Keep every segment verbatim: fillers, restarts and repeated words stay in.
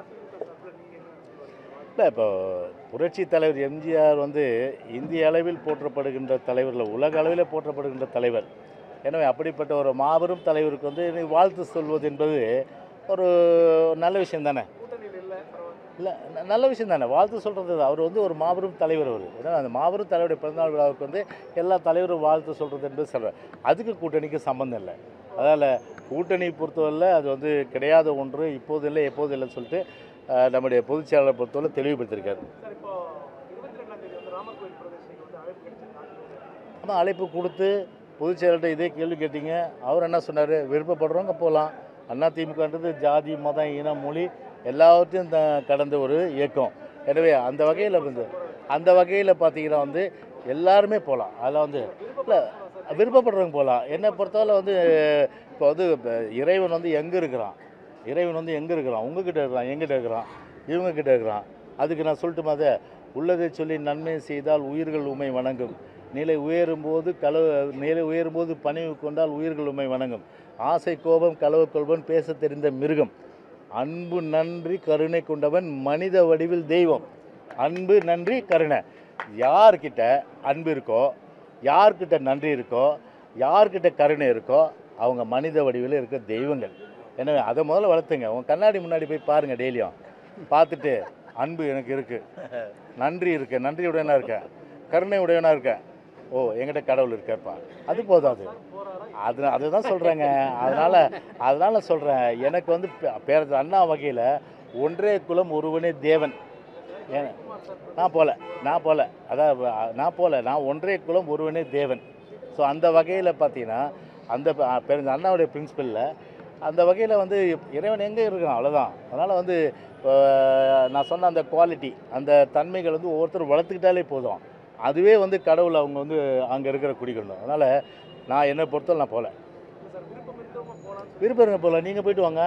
இல்லை, இப்போ புரட்சி தலைவர் எம்ஜிஆர் வந்து இந்திய அளவில் போற்றப்படுகின்ற தலைவர்கள், உலக அளவில் போற்றப்படுகின்ற தலைவர். எனவே அப்படிப்பட்ட ஒரு மாபெரும் தலைவருக்கு வந்து வாழ்த்து சொல்வது என்பது ஒரு நல்ல விஷயம் தானே. இல்லை, நல்ல விஷயம் தானே வாழ்த்து சொல்கிறது. அவர் வந்து ஒரு மாபெரும் தலைவர். அவர் ஏன்னா அந்த மாபெரும் தலைவருடைய பிறந்தநாள் விழாவுக்கு வந்து எல்லா தலைவரும் வாழ்த்து சொல்கிறது என்பது சொல்கிறார். அதுக்கு கூட்டணிக்கு சம்மந்தம் இல்லை. அதனால் கூட்டணி பொறுத்தவரையில் அது வந்து கிடையாத ஒன்று, இப்போது இல்லை எப்போது இல்லைன்னு சொல்லிட்டு நம்முடைய பொதுச் செயலாளர் பொறுத்தவரை தெளிவுபடுத்தியிருக்காரு. ஆமாம், அழைப்பு கொடுத்து பொதுச் செயலாளர்கிட்ட இதே கேள்வி கேட்டீங்க. அவர் என்ன சொன்னார்? விருப்பப்படுறவங்க போகலாம். அதிமுகன்றது ஜாதி, மதம், இனம், மொழி எல்லாவற்றையும் த கடந்த ஒரு இயக்கம். எனவே அந்த வகையில் வந்து அந்த வகையில் பார்த்தீங்கன்னா வந்து எல்லாருமே போகலாம். அதில் வந்து இல்லை, விருப்பப்படுறவங்க போகலாம். என்னை பொறுத்தவரை வந்து இப்போ வந்து இறைவன் வந்து எங்கே இருக்கிறான்? இறைவன் வந்து எங்கே இருக்கிறான்? உங்ககிட்ட இருக்கிறான், எங்கிட்ட இருக்கிறான், இவங்ககிட்ட இருக்கிறான். அதுக்கு நான் சொல்லட்டுமா? அதை உள்ளதை சொல்லி நன்மை செய்தால் உயிர்கள் உண்மை வணங்கும். நிலை உயரும்போது களவு நிலை உயரும்போது பணிவு கொண்டால் உயிர்கள் உண்மை வணங்கும். ஆசை கோபம் களவு கொள்வன் பேச தெரிந்த மிருகம். அன்பு நன்றி கருணை கொண்டவன் மனித வடிவில் தெய்வம். அன்பு நன்றி கருணை. யார்கிட்ட அன்பு இருக்கோ, யார்கிட்ட நன்றி இருக்கோ, யார்கிட்ட கருணை இருக்கோ, அவங்க மனித வடிவில் இருக்க தெய்வங்கள். எனவே அதை முதல்ல வளர்த்துங்க. உங்கள் கண்ணாடி முன்னாடி போய் பாருங்கள். டெய்லியும் பார்த்துட்டு அன்பு எனக்கு இருக்குது, நன்றி இருக்குது, நன்றி உடையனாக இருக்கேன், கருணை உடையனாக இருக்கேன், ஓ என்கிட்ட கடவுள் இருக்கப்பா, அது போதும். அது அது அதுதான் சொல்கிறேங்க. அதனால் அதனால் சொல்கிறேன், எனக்கு வந்து பேர அண்ணா வகையில் ஒன்றே குலம் ஒருவனே தேவன். ஏன் நான் போகல நான் போகல அதான் நான் போகல நான் ஒன்றே குலம் ஒருவனே தேவன். ஸோ அந்த வகையில் பார்த்தீங்கன்னா அந்த பேர் அண்ணாவுடைய பிரின்சிபலில் அந்த வகையில் வந்து இறைவன் எங்கே இருக்கான், அவ்வளோதான். அதனால் வந்து நான் சொன்ன அந்த குவாலிட்டி, அந்த தன்மைகள் வந்து ஒவ்வொருத்தரும் வளர்த்துக்கிட்டாலே போதும். அதுவே வந்து கடவுள் அவங்க வந்து அங்கே இருக்கிற குடிக்கணும். அதனால் நான் என்னை பொறுத்தவரை நான் போகல. விருப்பங்க போகல, நீங்கள் போயிட்டு வாங்க.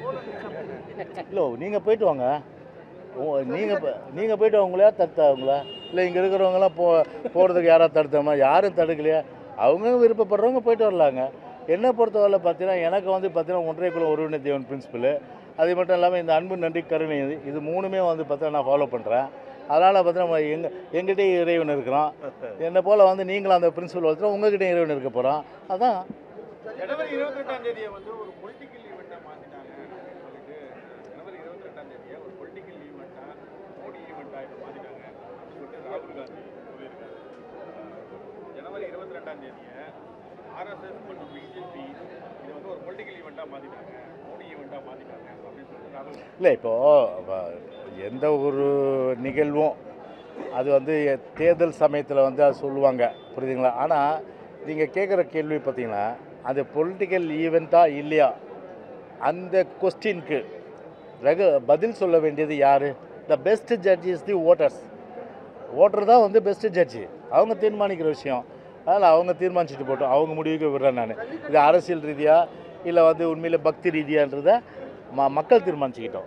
இல்லை, நீங்கள் போயிட்டு வாங்க. நீங்கள் நீங்கள் போய்ட்டு அவங்களா தடுத்தா அவங்களா? இல்லை, இங்கே இருக்கிறவங்களாம் போ போகிறதுக்கு யாராவது தடுத்தோமா? யாரும் தடுக்கலையா? அவங்க விருப்பப்படுறவங்க போயிட்டு வரலாங்க. என்னை பொறுத்தவரை பார்த்தீங்கன்னா எனக்கு வந்து பார்த்தீங்கன்னா ஒன்றே குலம் ஒருவனே தேவன் பிரின்சிபலு, அது மட்டும் இல்லாமல் இந்த அன்பு நன்றி கருணை, இது இது மூணுமே வந்து பார்த்தீங்கன்னா நான் ஃபாலோ பண்ணுறேன். அதனால் பார்த்தீங்கன்னா எங்கள் எங்கிட்டே இறைவன் இருக்கிறான். என்னை போல் வந்து நீங்களும் அந்த பிரின்சிபல் வளர்த்துறோம், உங்கள்கிட்ட இறைவன் இருக்க போகிறான். அதான் ஜனவரி இருபத்தி ரெண்டாம் தேதியை வந்து ஒரு பொலிட்டிக்கல் ஈவெண்ட்டாக மாற்றிட்டாங்க. சொல்லிட்டு ஜனவரி இருபத்தி ரெண்டாம் தேதியை ஒரு பொலிட்டிக்கல் ஈவெண்ட்டாக, மோடி ஈவெண்ட்டாக இப்போ மாற்றிட்டாங்க அப்படின்னு சொல்லிட்டு ராகுல் காந்தி சொல்லியிருக்காரு. ஜனவரி இருபத்தி ரெண்டாம் தேதியை ஆர்எஸ்எஸ் மற்றும் பிஜேபி இதை வந்து ஒரு பொலிட்டிக்கல் ஈவெண்ட்டாக மாற்றிட்டாங்க, மோடி ஈவெண்ட்டாக மாற்றிட்டாங்க அப்படின்னு சொல்லிட்டு ராகுல் காந்தி. இல்லை, இப்போது எந்த ஒரு நிகழ்வும் அது வந்து தேர்தல் சமயத்தில் வந்து அது சொல்லுவாங்க, புரியுதுங்களா? ஆனால் நீங்கள் கேட்குற கேள்வி பார்த்தீங்கன்னா அது பொலிட்டிக்கல் ஈவெண்ட்டாக இல்லையா, அந்த கொஸ்டினுக்கு ரகு பதில் சொல்ல வேண்டியது யார்? The best judge is the voters. Voter தான் வந்து பெஸ்ட்டு ஜட்ஜு. அவங்க தீர்மானிக்கிற விஷயம். அதனால் அவங்க தீர்மானிச்சுட்டு போட்டோம், அவங்க முடிவுக்கு விடுறேன் நான். இது அரசியல் ரீதியாக இல்லை வந்து உண்மையில் பக்தி ரீதியான்றதை ம மக்கள் தீர்மானிச்சுக்கிட்டோம்.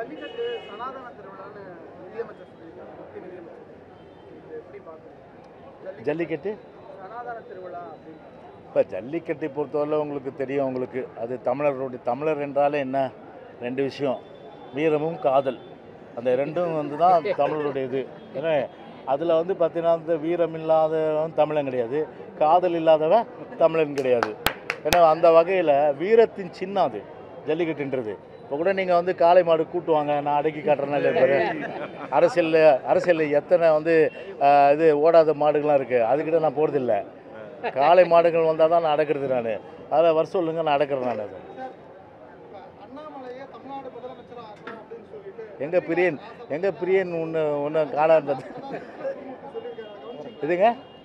ஜல்லிக்கட்டு இப்போ ஜல்லிக்கட்டை பொறுத்தவரை உங்களுக்கு தெரியும், உங்களுக்கு அது தமிழர்களுடைய தமிழர் என்றாலே என்ன ரெண்டு விஷயம், வீரமும் காதல். அந்த ரெண்டும் வந்து தான் தமிழருடைய இது. ஏன்னா அதில் வந்து பார்த்தீங்கன்னா அந்த வீரம் இல்லாதவன் தமிழன் கிடையாது, காதல் இல்லாதவன் தமிழன் கிடையாது. ஏன்னா அந்த வகையில் வீரத்தின் சின்னம் அது ஜல்லிக்கட்டுன்றது. இப்போ கூட நீங்கள் வந்து காளை மாடு கூட்டுவாங்க, நான் அடக்கி காட்டுறேனால இருப்பாரு. அரசியலில் அரசியலில் எத்தனை வந்து இது ஓடாத மாடுகள்லாம் இருக்குது, அதுக்கிட்ட நான் போகிறதில்லை. காளை மாடுகள் வந்தால் தான் நான் அடக்கிறது. நான் அதில் வர சொல்லுங்க, நான் அடக்கிறேன். நான் அது எங்கள் பிரியன் எங்கள் பிரியன் ஒன்று ஒன்று காணாண்டது இதுங்க.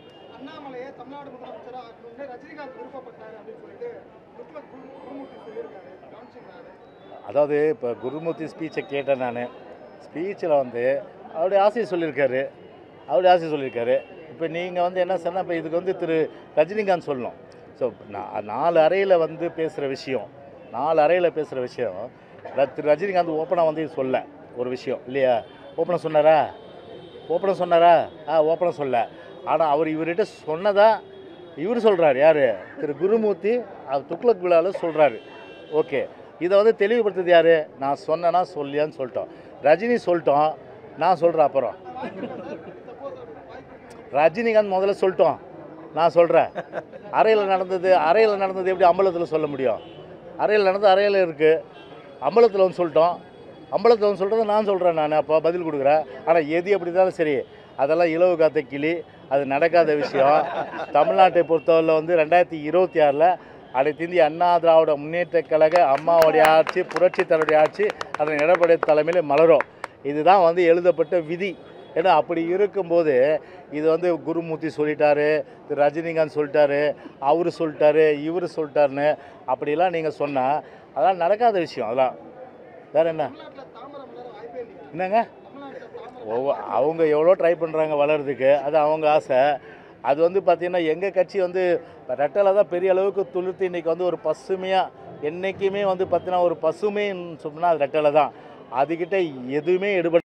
அதாவது இப்போ குருமூர்த்தி ஸ்பீச்சை கேட்டேன் நான். ஸ்பீச்சில் வந்து அவருடைய ஆசையை சொல்லியிருக்காரு அவருடைய ஆசையை சொல்லியிருக்காரு இப்போ நீங்கள் வந்து என்ன சொன்னால், இப்போ இதுக்கு வந்து திரு ரஜினிகாந்த் சொல்லணும். ஸோ நான் நாலு அறையில் வந்து பேசுகிற விஷயம் நாலு அறையில் பேசுகிற விஷயம் திரு ரஜினிகாந்த் ஓப்பனாக வந்து சொல்ல ஒரு விஷயம் இல்லையா? ஓப்பனாக சொன்னாரா? ஓப்பனாக சொன்னாரா? ஆ ஓப்பனாக சொல்ல. ஆனால் அவர் இவர்கிட்ட சொன்னதா இவர் சொல்கிறார். யார்? திரு குருமூர்த்தி அவர் துக்ளக் விழாவில் சொல்கிறாரு. ஓகே, இதை வந்து தெளிவுபடுத்துறது யார்? நான் சொன்னேன்னா சொல்லியான்னு சொல்லிட்டோம். ரஜினி சொல்லிட்டோம், நான் சொல்கிறேன். அப்புறம் ரஜினிகாந்த் முதல்ல சொல்லிட்டோம், நான் சொல்கிறேன். அறையில் நடந்தது அறையில் நடந்தது எப்படி அம்பலத்தில் சொல்ல முடியும்? அறையில் நடந்தது அறையில் இருக்குது, அம்பலத்தில் வந்து சொல்லிட்டோம். அம்பலத்தில் வந்து சொல்கிறத நான் சொல்கிறேன், நான் அப்போ பதில் கொடுக்குறேன். ஆனால் எது எப்படி இருந்தாலும் சரி, அதெல்லாம் இலவு காத்த கிளி, அது நடக்காத விஷயம். தமிழ்நாட்டை பொறுத்தவரையில் வந்து ரெண்டாயிரத்தி இருபத்தி ஆறில் அனைத்து இந்திய அண்ணா திராவிட முன்னேற்ற கழக அம்மாவுடைய ஆட்சி, புரட்சி தலைவருடைய ஆட்சி, அதன் எடப்பாடி தலைமையில் மலரும். இதுதான் வந்து எழுதப்பட்ட விதி. ஏன்னா அப்படி இருக்கும்போது இது வந்து குருமூர்த்தி சொல்லிட்டாரு, திரு ரஜினிகாந்த் சொல்லிட்டாரு, அவர் சொல்லிட்டாரு, இவர் சொல்லிட்டாருன்னு அப்படிலாம் நீங்கள் சொன்னால் அதெல்லாம் நடக்காத விஷயம். அதெல்லாம் வேறு என்ன என்னங்க? ஒவ்வொ அவங்க எவ்வளோ ட்ரை பண்ணுறாங்க வளர்றதுக்கு, அது அவங்க ஆசை. அது வந்து பார்த்திங்கன்னா எங்கள் கட்சி வந்து ரெட்டலை தான் பெரிய அளவுக்கு துளிர்த்து இன்றைக்கி வந்து ஒரு பசுமையாக, என்றைக்குமே வந்து பார்த்திங்கன்னா ஒரு பசுமைன்னு சொன்னால் அது ரெட்டலை தான். அதுக்கிட்ட எதுவுமே எடுபட